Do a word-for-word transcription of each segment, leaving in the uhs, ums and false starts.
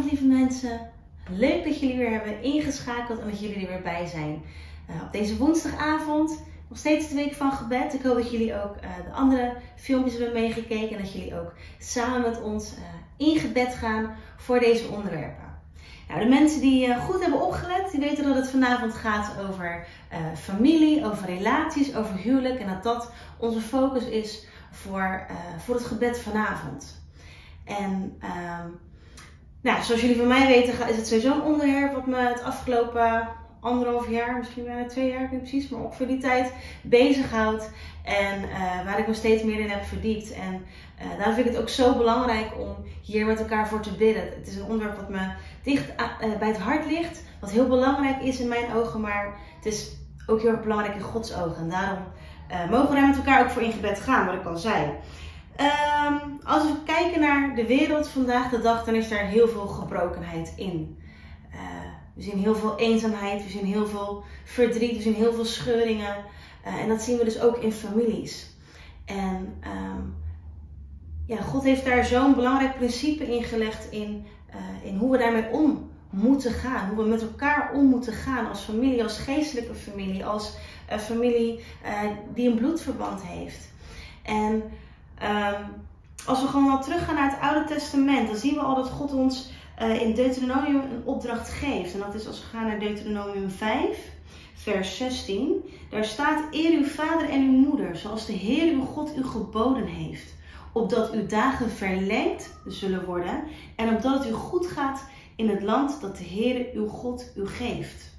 lieve mensen, leuk dat jullie weer hebben ingeschakeld en dat jullie er weer bij zijn. Uh, op deze woensdagavond, nog steeds de week van gebed. Ik hoop dat jullie ook uh, de andere filmpjes hebben meegekeken en dat jullie ook samen met ons uh, in gebed gaan voor deze onderwerpen. Nou, de mensen die uh, goed hebben opgelet, die weten dat het vanavond gaat over uh, familie, over relaties, over huwelijk en dat dat onze focus is voor, uh, voor het gebed vanavond. En uh, nou, zoals jullie van mij weten is het sowieso een onderwerp wat me het afgelopen anderhalf jaar, misschien bijna twee jaar, ik weet niet precies, maar ongeveer die tijd bezighoudt. En uh, waar ik me steeds meer in heb verdiept. En uh, daarom vind ik het ook zo belangrijk om hier met elkaar voor te bidden. Het is een onderwerp wat me dicht uh, bij het hart ligt. Wat heel belangrijk is in mijn ogen, maar het is ook heel erg belangrijk in Gods ogen. En daarom uh, mogen we daar met elkaar ook voor in gebed gaan, wat ik al zei. Um, als we kijken naar de wereld vandaag de dag, dan is daar heel veel gebrokenheid in. Uh, we zien heel veel eenzaamheid, we zien heel veel verdriet, we zien heel veel scheuringen. Uh, en dat zien we dus ook in families. En um, ja, God heeft daar zo'n belangrijk principe in gelegd in, uh, in hoe we daarmee om moeten gaan. Hoe we met elkaar om moeten gaan als familie, als geestelijke familie, als uh, familie uh, die een bloedverband heeft. En Um, als we gewoon al teruggaan naar het Oude Testament, dan zien we al dat God ons uh, in Deuteronomium een opdracht geeft. En dat is als we gaan naar Deuteronomium vijf, vers zestien. Daar staat: eer uw vader en uw moeder, zoals de Heer uw God u geboden heeft. Opdat uw dagen verlengd zullen worden en opdat het u goed gaat in het land dat de Heer uw God u geeft.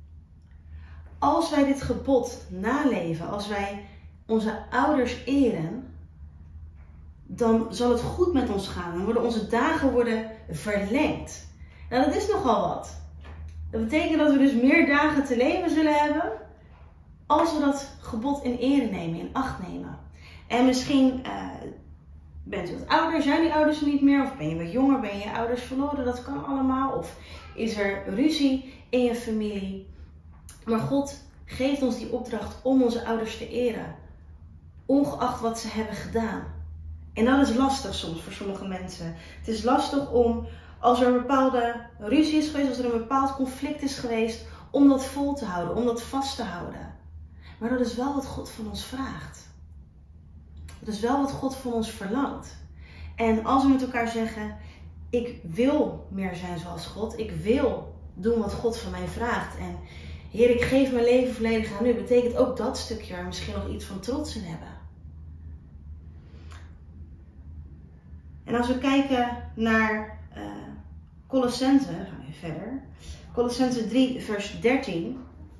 Als wij dit gebod naleven, als wij onze ouders eren, dan zal het goed met ons gaan. Dan worden onze dagen worden verlengd. Nou, dat is nogal wat. Dat betekent dat we dus meer dagen te leven zullen hebben als we dat gebod in ere nemen, in acht nemen. En misschien uh, bent u wat ouder, zijn die ouders er niet meer, of ben je wat jonger, ben je je ouders verloren, dat kan allemaal. Of is er ruzie in je familie. Maar God geeft ons die opdracht om onze ouders te eren, ongeacht wat ze hebben gedaan. En dat is lastig soms voor sommige mensen. Het is lastig om, als er een bepaalde ruzie is geweest, als er een bepaald conflict is geweest, om dat vol te houden, om dat vast te houden. Maar dat is wel wat God van ons vraagt. Dat is wel wat God van ons verlangt. En als we met elkaar zeggen, ik wil meer zijn zoals God, ik wil doen wat God van mij vraagt. En Heer, ik geef mijn leven volledig aan u, betekent ook dat stukje er misschien nog iets van trots in hebben. En als we kijken naar uh, Colossense, gaan we even verder. Colossense drie, vers dertien.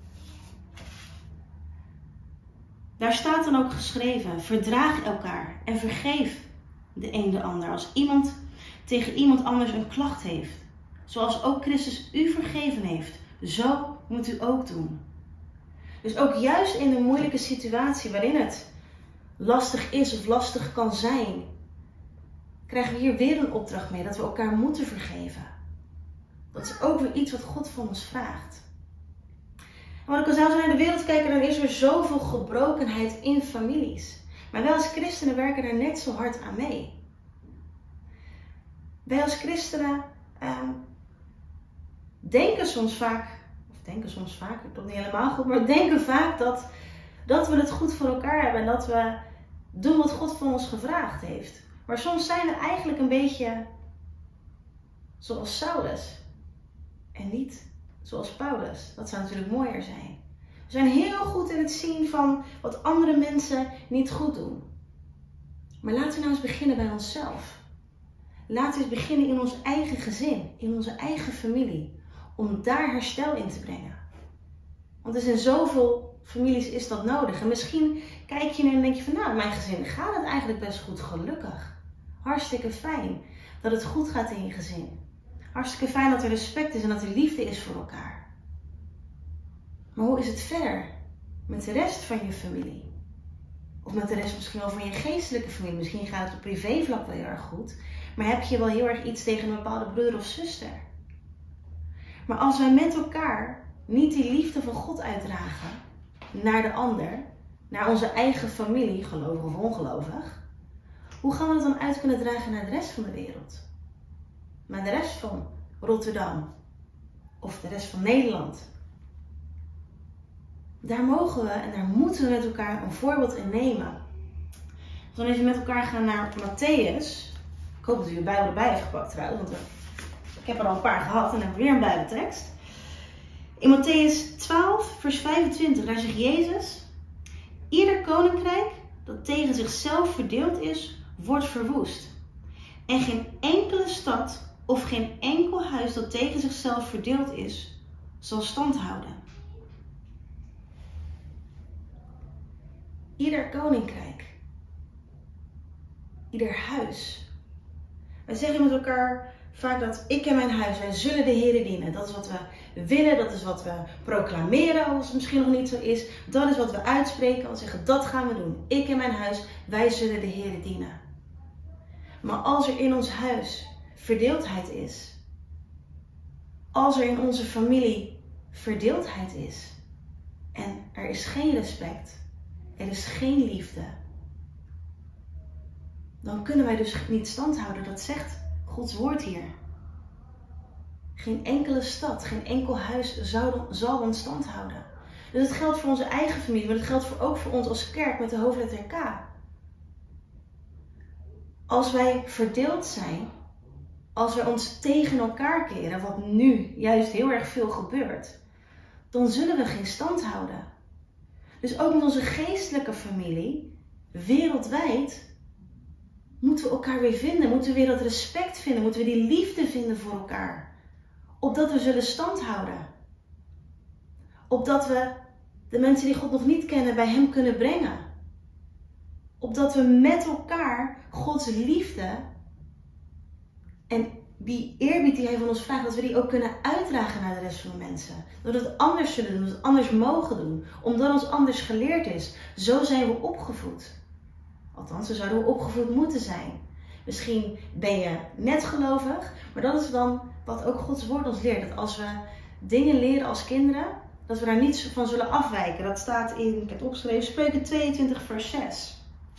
Daar staat dan ook geschreven: verdraag elkaar en vergeef de een de ander als iemand tegen iemand anders een klacht heeft. Zoals ook Christus u vergeven heeft, zo moet u ook doen. Dus ook juist in een moeilijke situatie waarin het lastig is of lastig kan zijn, krijgen we hier weer een opdracht mee, dat we elkaar moeten vergeven. Dat is ook weer iets wat God van ons vraagt. En wat ik al zei, als we naar de wereld kijken, dan is er zoveel gebrokenheid in families. Maar wij als christenen werken er net zo hard aan mee. Wij als christenen uh, denken soms vaak, of denken soms vaak, ik klopt niet helemaal goed, maar denken vaak dat, dat we het goed voor elkaar hebben en dat we doen wat God van ons gevraagd heeft. Maar soms zijn we eigenlijk een beetje zoals Saulus en niet zoals Paulus. Dat zou natuurlijk mooier zijn. We zijn heel goed in het zien van wat andere mensen niet goed doen. Maar laten we nou eens beginnen bij onszelf. Laten we eens beginnen in ons eigen gezin, in onze eigen familie. Om daar herstel in te brengen. Want er zijn zoveel families is dat nodig. En misschien kijk je en denk je van, nou, in mijn gezin gaat het eigenlijk best goed, gelukkig. Hartstikke fijn dat het goed gaat in je gezin. Hartstikke fijn dat er respect is en dat er liefde is voor elkaar. Maar hoe is het verder met de rest van je familie? Of met de rest misschien wel van je geestelijke familie. Misschien gaat het op privévlak wel heel erg goed. Maar heb je wel heel erg iets tegen een bepaalde broer of zuster? Maar als wij met elkaar niet die liefde van God uitdragen naar de ander, naar onze eigen familie, gelovig of ongelovig, hoe gaan we dat dan uit kunnen dragen naar de rest van de wereld? Naar de rest van Rotterdam of de rest van Nederland. Daar mogen we en daar moeten we met elkaar een voorbeeld in nemen. We gaan even met elkaar gaan naar Matthäus. Ik hoop dat u uw Bijbel erbij heeft gepakt trouwens, want ik heb er al een paar gehad en dan hebben we weer een Bijbeltekst. In Matthäus twaalf, vers vijfentwintig, daar zegt Jezus: ieder koninkrijk dat tegen zichzelf verdeeld is, wordt verwoest. En geen enkele stad of geen enkel huis dat tegen zichzelf verdeeld is, zal stand houden. Ieder koninkrijk. Ieder huis. Wij zeggen met elkaar vaak dat ik en mijn huis, wij zullen de Heer dienen. Dat is wat we willen, dat is wat we proclameren als het misschien nog niet zo is. Dat is wat we uitspreken en zeggen, dat gaan we doen. Ik en mijn huis, wij zullen de Heer dienen. Maar als er in ons huis verdeeldheid is, als er in onze familie verdeeldheid is en er is geen respect, er is geen liefde, dan kunnen wij dus niet stand houden. Dat zegt Gods woord hier. Geen enkele stad, geen enkel huis zal, zal dan stand houden. Dus dat geldt voor onze eigen familie, maar dat geldt voor, ook voor ons als kerk met de hoofdletter K. Als wij verdeeld zijn, als wij ons tegen elkaar keren, wat nu juist heel erg veel gebeurt, dan zullen we geen stand houden. Dus ook met onze geestelijke familie, wereldwijd, moeten we elkaar weer vinden. Moeten we weer dat respect vinden. Moeten we die liefde vinden voor elkaar. Opdat we zullen stand houden. Opdat we de mensen die God nog niet kennen bij Hem kunnen brengen. Opdat we met elkaar Gods liefde en die eerbied die Hij van ons vraagt, dat we die ook kunnen uitdragen naar de rest van de mensen. Dat we het anders zullen doen, dat we het anders mogen doen. Omdat ons anders geleerd is. Zo zijn we opgevoed. Althans, zo zouden we opgevoed moeten zijn. Misschien ben je net gelovig, maar dat is dan wat ook Gods woord ons leert. Dat als we dingen leren als kinderen, dat we daar niet van zullen afwijken. Dat staat in, ik heb het opgeschreven, Spreuken tweeëntwintig vers zes.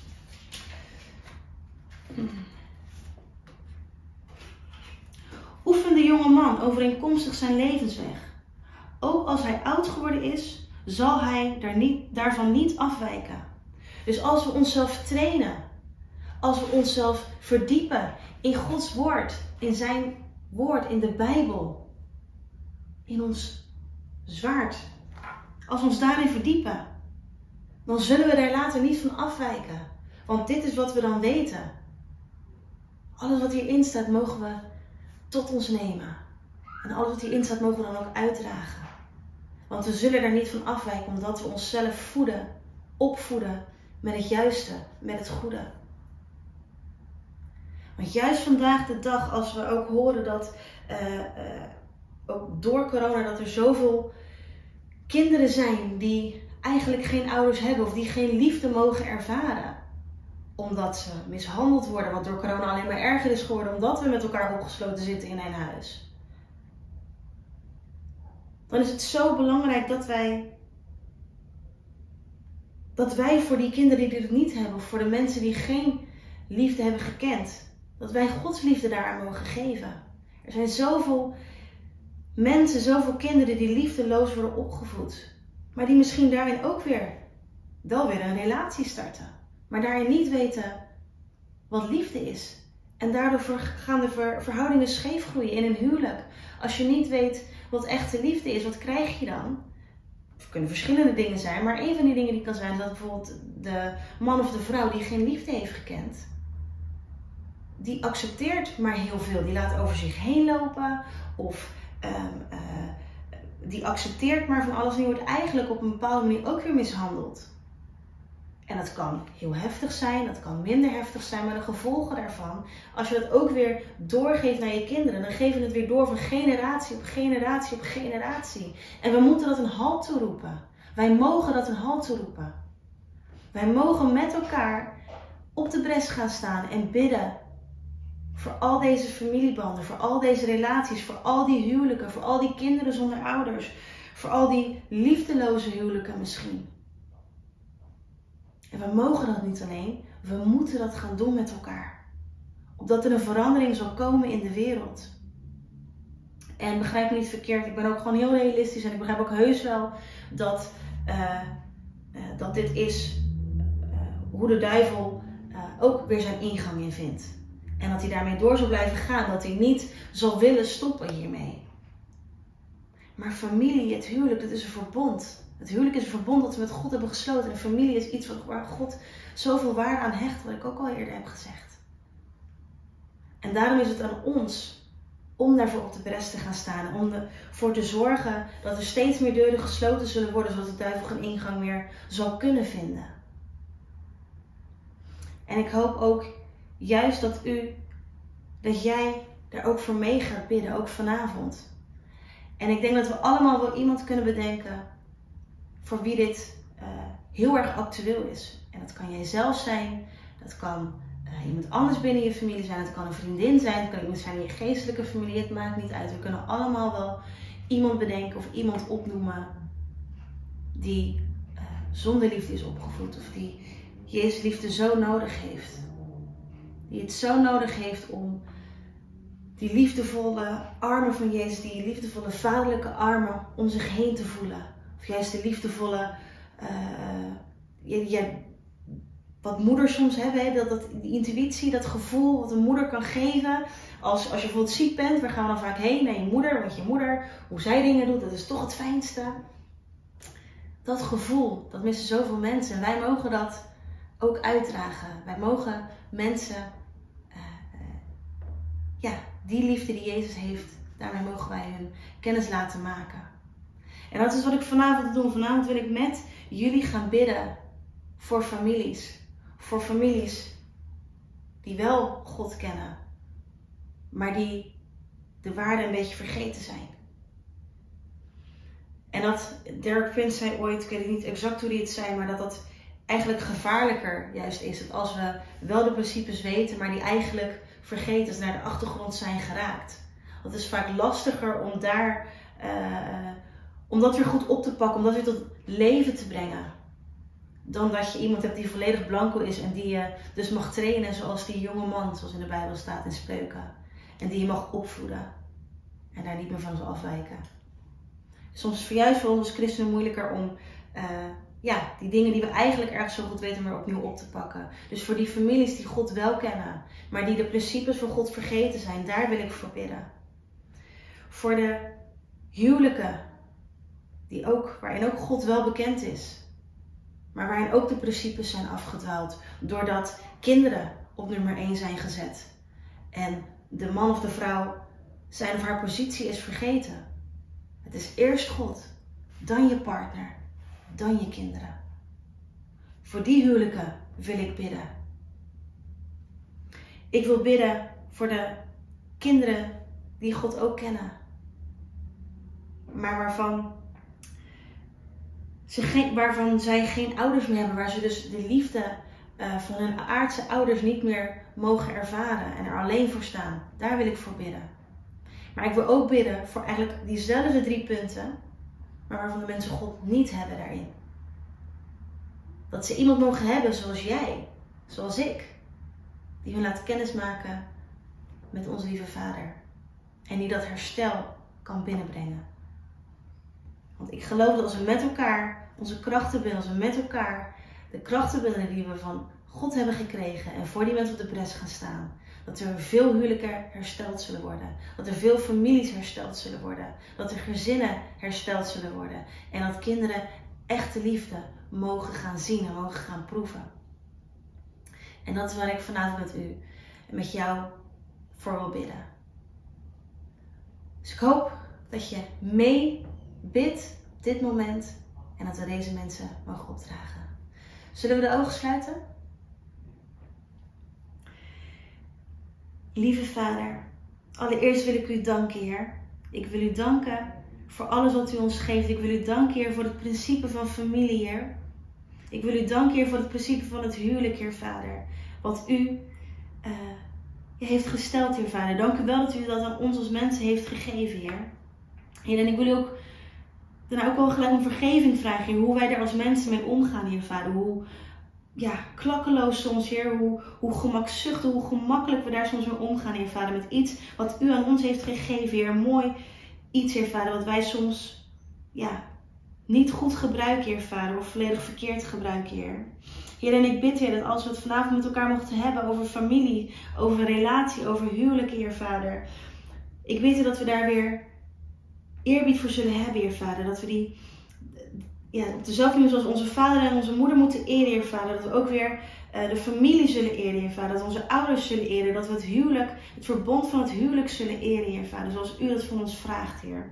Oefen de jonge man overeenkomstig zijn levensweg. Ook als hij oud geworden is, zal hij daar niet, daarvan niet afwijken. Dus als we onszelf trainen, als we onszelf verdiepen in Gods woord, in zijn woord, in de Bijbel, in ons zwaard, als we ons daarin verdiepen, dan zullen we daar later niet van afwijken. Want dit is wat we dan weten. Alles wat hierin staat mogen we tot ons nemen. En alles wat hierin staat mogen we dan ook uitdragen. Want we zullen daar niet van afwijken omdat we onszelf voeden, opvoeden met het juiste, met het goede. Want juist vandaag de dag, als we ook horen dat, uh, uh, ook door corona, dat er zoveel kinderen zijn die eigenlijk geen ouders hebben of die geen liefde mogen ervaren. Omdat ze mishandeld worden, wat door corona alleen maar erger is geworden, omdat we met elkaar opgesloten zitten in een huis. Dan is het zo belangrijk dat wij Dat wij voor die kinderen die het niet hebben, of voor de mensen die geen liefde hebben gekend, dat wij Gods liefde daaraan mogen geven. Er zijn zoveel mensen, zoveel kinderen die liefdeloos worden opgevoed. Maar die misschien daarin ook weer, wel weer een relatie starten. Maar daarin niet weten wat liefde is. En daardoor gaan de verhoudingen scheef groeien in een huwelijk. Als je niet weet wat echte liefde is, wat krijg je dan? Het kunnen verschillende dingen zijn, maar een van die dingen die kan zijn is dat bijvoorbeeld de man of de vrouw die geen liefde heeft gekend, die accepteert maar heel veel. Die laat over zich heen lopen of um, uh, die accepteert maar van alles en die wordt eigenlijk op een bepaalde manier ook weer mishandeld. En dat kan heel heftig zijn, dat kan minder heftig zijn, maar de gevolgen daarvan, als je dat ook weer doorgeeft naar je kinderen, dan geef je het weer door van generatie op generatie op generatie. En we moeten dat een halt toeroepen. Wij mogen dat een halt toeroepen. Wij mogen met elkaar op de bres gaan staan en bidden voor al deze familiebanden, voor al deze relaties, voor al die huwelijken, voor al die kinderen zonder ouders, voor al die liefdeloze huwelijken misschien. En we mogen dat niet alleen, we moeten dat gaan doen met elkaar. Opdat er een verandering zal komen in de wereld. En begrijp me niet verkeerd, ik ben ook gewoon heel realistisch en ik begrijp ook heus wel dat, uh, uh, dat dit is uh, hoe de duivel uh, ook weer zijn ingang in vindt. En dat hij daarmee door zal blijven gaan, dat hij niet zal willen stoppen hiermee. Maar familie, het huwelijk, dat is een verbond. Het huwelijk is een verbond dat we met God hebben gesloten. En familie is iets waar God zoveel waarde aan hecht, wat ik ook al eerder heb gezegd. En daarom is het aan ons om daarvoor op de bres te gaan staan. Om ervoor te zorgen dat er steeds meer deuren gesloten zullen worden, zodat de duivel geen ingang meer zal kunnen vinden. En ik hoop ook juist dat u, dat jij daar ook voor mee gaat bidden, ook vanavond. En ik denk dat we allemaal wel iemand kunnen bedenken voor wie dit uh, heel erg actueel is. En dat kan jij zelf zijn, dat kan uh, iemand anders binnen je familie zijn, het kan een vriendin zijn, het kan iemand zijn in je geestelijke familie, het maakt niet uit. We kunnen allemaal wel iemand bedenken of iemand opnoemen die uh, zonder liefde is opgevoed of die Jezus liefde zo nodig heeft. Die het zo nodig heeft om die liefdevolle armen van Jezus, die liefdevolle vaderlijke armen om zich heen te voelen. Of juist de liefdevolle, uh, ja, ja, wat moeders soms hebben, dat, dat, die intuïtie, dat gevoel wat een moeder kan geven. Als, als je bijvoorbeeld ziek bent, waar gaan we dan vaak heen? Naar je moeder, want je moeder, hoe zij dingen doet, dat is toch het fijnste. Dat gevoel, dat missen zoveel mensen. En wij mogen dat ook uitdragen. Wij mogen mensen, uh, uh, ja, die liefde die Jezus heeft, daarmee mogen wij hun kennis laten maken. En dat is wat ik vanavond wil doen. Vanavond wil ik met jullie gaan bidden voor families. Voor families die wel God kennen, maar die de waarde een beetje vergeten zijn. En dat, Derek Prince zei ooit, ik weet niet exact hoe hij het zei, maar dat dat eigenlijk gevaarlijker juist is. Dat als we wel de principes weten, maar die eigenlijk vergeten, als naar de achtergrond zijn geraakt. Dat is vaak lastiger om daar, uh, om dat weer goed op te pakken, om dat weer tot leven te brengen. Dan dat je iemand hebt die volledig blanco is en die je dus mag trainen zoals die jonge man, zoals in de Bijbel staat in Spreuken. En die je mag opvoeden en daar niet meer van zal afwijken. Soms is het juist voor ons als christenen moeilijker om uh, ja, die dingen die we eigenlijk ergens zo goed weten weer opnieuw op te pakken. Dus voor die families die God wel kennen, maar die de principes van God vergeten zijn, daar wil ik voor bidden. Voor de huwelijken, die ook, waarin ook God wel bekend is, maar waarin ook de principes zijn afgedwaald, doordat kinderen op nummer één zijn gezet. En de man of de vrouw zijn of haar positie is vergeten. Het is eerst God, dan je partner, dan je kinderen. Voor die huwelijken wil ik bidden. Ik wil bidden voor de kinderen die God ook kennen, maar waarvan, ze geen, waarvan zij geen ouders meer hebben, waar ze dus de liefde uh, van hun aardse ouders niet meer mogen ervaren en er alleen voor staan. Daar wil ik voor bidden. Maar ik wil ook bidden voor eigenlijk diezelfde drie punten, maar waarvan de mensen God niet hebben daarin. Dat ze iemand mogen hebben zoals jij, zoals ik, die hun laat kennismaken met onze lieve Vader. En die dat herstel kan binnenbrengen. Want ik geloof dat als we met elkaar onze krachten bundelen, als we met elkaar de krachten bundelen die we van God hebben gekregen en voor die mensen op de bres gaan staan, dat er veel huwelijken hersteld zullen worden. Dat er veel families hersteld zullen worden. Dat er gezinnen hersteld zullen worden. En dat kinderen echte liefde mogen gaan zien en mogen gaan proeven. En dat is waar ik vanavond met u en met jou voor wil bidden. Dus ik hoop dat je mee bidt op dit moment en dat we deze mensen mogen opdragen. Zullen we de ogen sluiten? Lieve Vader, allereerst wil ik u danken, Heer. Ik wil u danken voor alles wat u ons geeft. Ik wil u danken, Heer, voor het principe van familie, Heer. Ik wil u danken, Heer, voor het principe van het huwelijk, Heer Vader. Wat u uh, heeft gesteld, Heer Vader. Dank u wel dat u dat aan ons als mensen heeft gegeven, Heer. Heer, en ik wil u ook, dan ook wel gelijk om vergeving vragen, Heer. Hoe wij daar als mensen mee omgaan, Heer Vader. Hoe ja, klakkeloos soms, Heer. Hoe, hoe gemakzuchtig, hoe gemakkelijk we daar soms mee omgaan, Heer Vader. Met iets wat u aan ons heeft gegeven, Heer. Mooi iets, Heer Vader, wat wij soms ja, niet goed gebruiken, Heer Vader, of volledig verkeerd gebruiken, Heer. Heer, en ik bid, Heer, dat als we het vanavond met elkaar mochten hebben over familie, over relatie, over huwelijken, Heer Vader. Ik weet dat we daar weer eerbied voor zullen hebben, Heer Vader. Dat we die ja, op dezelfde manier zoals onze vader en onze moeder moeten eren, Heer Vader. Dat we ook weer uh, de familie zullen eren, Heer Vader. Dat we onze ouders zullen eren. Dat we het huwelijk, het verbond van het huwelijk zullen eren, Heer Vader. Zoals u dat van ons vraagt, Heer.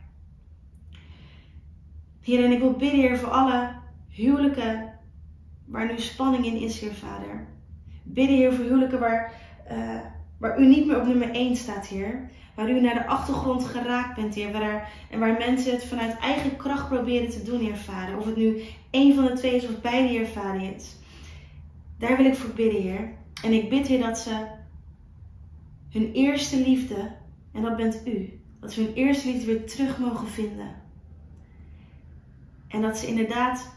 Heer, en ik wil bidden, Heer, voor alle huwelijken waar nu spanning in is, Heer Vader. Bidden, Heer, voor huwelijken waar, uh, waar u niet meer op nummer één staat, Heer. Waar u naar de achtergrond geraakt bent, Heer. Waar, en waar mensen het vanuit eigen kracht proberen te doen, Heer Vader. Of het nu één van de twee is of beide, Heer Vader, is. Daar wil ik voor bidden, Heer. En ik bid, Heer, dat ze hun eerste liefde, en dat bent u, dat ze hun eerste liefde weer terug mogen vinden. En dat ze inderdaad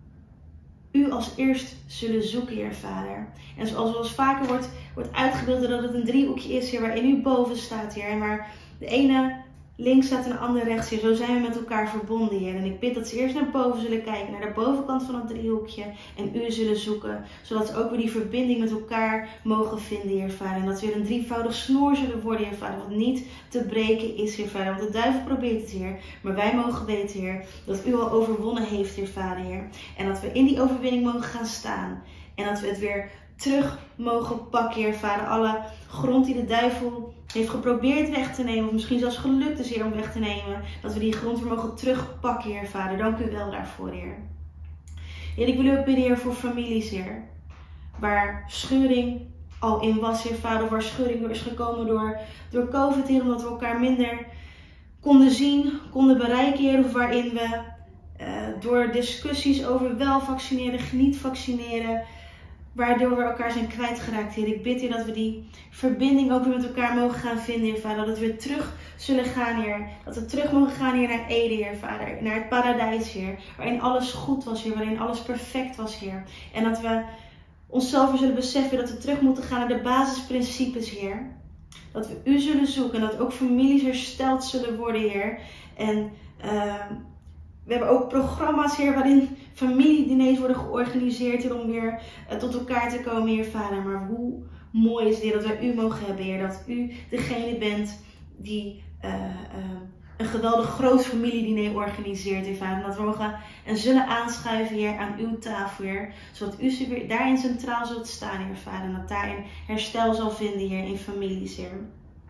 u als eerst zullen zoeken, Heer Vader. En zoals wel eens vaker wordt, wordt uitgebeeld dat het een driehoekje is, Heer, waarin u boven staat, Heer. En waar de ene links staat en de andere rechts, Heer. Zo zijn we met elkaar verbonden, Heer. En ik bid dat ze eerst naar boven zullen kijken, naar de bovenkant van het driehoekje. En u zullen zoeken, zodat ze ook weer die verbinding met elkaar mogen vinden, Heer Vader. En dat ze weer een drievoudig snoer zullen worden, Heer Vader. Wat niet te breken is, Heer Vader. Want de duivel probeert het, Heer. Maar wij mogen weten, Heer, dat u al overwonnen heeft, Heer Vader, Heer. En dat we in die overwinning mogen gaan staan. En dat we het weer terug mogen pakken, Heer Vader. Alle grond die de duivel heeft geprobeerd weg te nemen, of misschien zelfs gelukt is, Heer, om weg te nemen, dat we die grond weer mogen terugpakken, Heer Vader. Dank u wel daarvoor, Heer. Heer, ik wil u ook bidden, Heer, voor families, Heer. Waar scheuring al in was, Heer Vader, of waar scheuring door is gekomen door, door COVID, Heer, omdat we elkaar minder konden zien, konden bereiken, Heer, of waarin we uh, door discussies over wel vaccineren, niet vaccineren, waardoor we elkaar zijn kwijtgeraakt, Heer. Ik bid, Heer, dat we die verbinding ook weer met elkaar mogen gaan vinden, Heer Vader. Dat we weer terug zullen gaan, Heer. Dat we terug mogen gaan, Heer, naar Eden, Heer Vader. Naar het paradijs, Heer. Waarin alles goed was, Heer. Waarin alles perfect was, Heer. En dat we onszelf weer zullen beseffen dat we terug moeten gaan naar de basisprincipes, Heer. Dat we u zullen zoeken. En dat ook families hersteld zullen worden, Heer. En uh, we hebben ook programma's, Heer, waarin familiediners worden georganiseerd, Heer, om weer uh, tot elkaar te komen, Heer Vader. Maar hoe mooi is het, Heer, dat wij u mogen hebben, Heer. Dat u degene bent die uh, uh, een geweldig groot familiediner organiseert, Heer Vader. En dat we mogen en zullen aanschuiven, Heer, aan uw tafel, Heer. Zodat u ze weer daarin centraal zult staan, Heer Vader. En dat daarin herstel zal vinden, Heer, in families, Heer.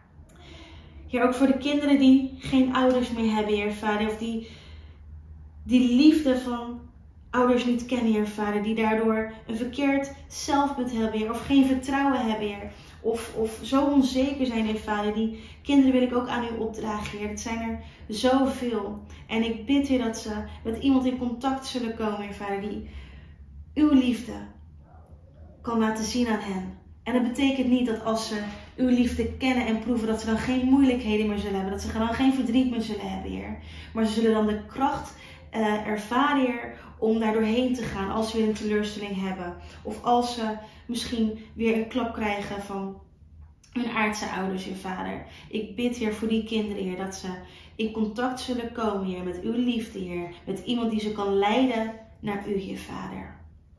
Heer, ook voor de kinderen die geen ouders meer hebben, Heer Vader. Of die, die liefde van ouders niet kennen, Heer Vader. Die daardoor een verkeerd zelfbeeld hebben, Heer. Of geen vertrouwen hebben, Heer. Of, of zo onzeker zijn, Heer Vader. Die kinderen wil ik ook aan u opdragen, Heer. Het zijn er zoveel. En ik bid, Heer, dat ze met iemand in contact zullen komen, Heer Vader. Die uw liefde kan laten zien aan hen. En dat betekent niet dat als ze uw liefde kennen en proeven, dat ze dan geen moeilijkheden meer zullen hebben. Dat ze dan geen verdriet meer zullen hebben, Heer. Maar ze zullen dan de kracht uh, ervaren, Heer, om daar doorheen te gaan als ze weer een teleurstelling hebben. Of als ze misschien weer een klap krijgen van hun aardse ouders, Heer Vader. Ik bid, Heer, voor die kinderen, Heer, dat ze in contact zullen komen, Heer, met uw liefde, Heer. Met iemand die ze kan leiden naar u, Heer Vader.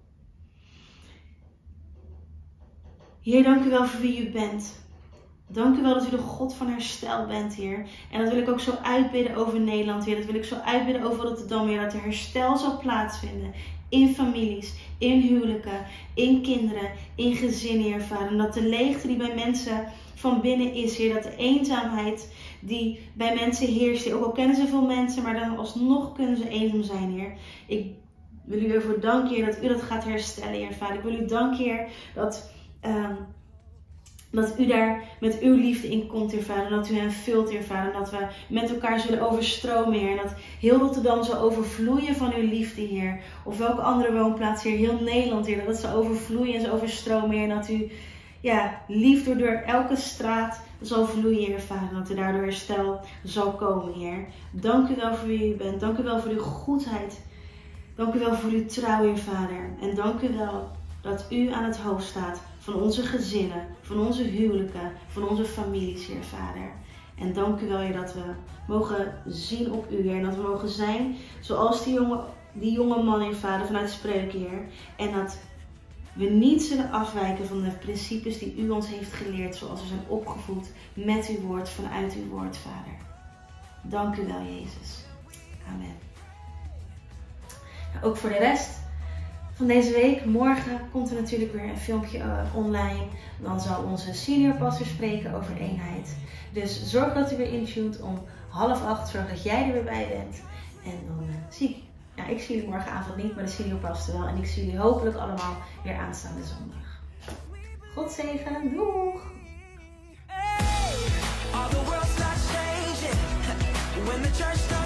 Heer, dank u wel voor wie u bent. Dank u wel dat u de God van herstel bent, Heer. En dat wil ik ook zo uitbidden over Nederland, Heer. Dat wil ik zo uitbidden over Rotterdam, Heer. Dat er herstel zal plaatsvinden in families, in huwelijken, in kinderen, in gezinnen, Heer Vader. En dat de leegte die bij mensen van binnen is, Heer. Dat de eenzaamheid die bij mensen heerst, Heer. Ook al kennen ze veel mensen, maar dan alsnog kunnen ze eenzaam zijn, Heer. Ik wil u ervoor danken, Heer, dat u dat gaat herstellen, Heer Vader. Ik wil u danken, Heer, dat... Um, Dat u daar met uw liefde in komt, Heer Vader. Dat u hen vult, Heer Vader. Dat we met elkaar zullen overstromen, Heer. En dat heel Rotterdam zal overvloeien van uw liefde, Heer. Of welke andere woonplaats, Heer. Heel Nederland, Heer. Dat ze overvloeien en ze overstromen, Heer. En dat u, ja, liefde door elke straat zal vloeien, Heer Vader. Dat er daardoor herstel zal komen, Heer. Dank u wel voor wie u bent. Dank u wel voor uw goedheid. Dank u wel voor uw trouw, Heer Vader. En dank u wel dat u aan het hoofd staat van onze gezinnen, van onze huwelijken, van onze families, Heer Vader. En dank u wel, Heer, dat we mogen zien op u, Heer. En dat we mogen zijn zoals die jonge, die jonge man, Heer Vader, vanuit de Spreuken, Heer. En dat we niet zullen afwijken van de principes die u ons heeft geleerd, zoals we zijn opgevoed met uw woord, vanuit uw woord, Vader. Dank u wel, Jezus. Amen. Nou, ook voor de rest van deze week, morgen komt er natuurlijk weer een filmpje uh, online. Dan zal onze senior pastor spreken over eenheid. Dus zorg dat u weer intuned om half acht, zorg dat jij er weer bij bent. En dan uh, zie ik, ja, ik zie jullie morgenavond niet, maar de senior pastor wel. En ik zie jullie hopelijk allemaal weer aanstaande zondag. God zegen, doeg! Hey,